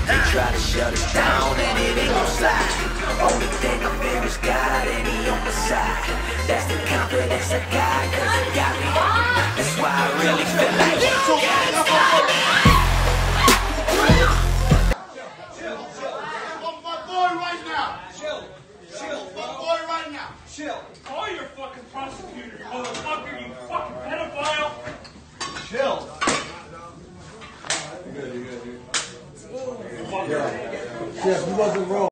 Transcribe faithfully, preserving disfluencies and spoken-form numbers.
They try to shut us down and it ain't gon' slide. Only thing I fear is God and he on my side. That's the confidence I got, cause he got me. That's why I really feel like he got it. Chill. Call your fucking prosecutor, motherfucker, you fucking pedophile. Chill. You're good, you're good, dude. Yeah. Yeah, he wasn't wrong.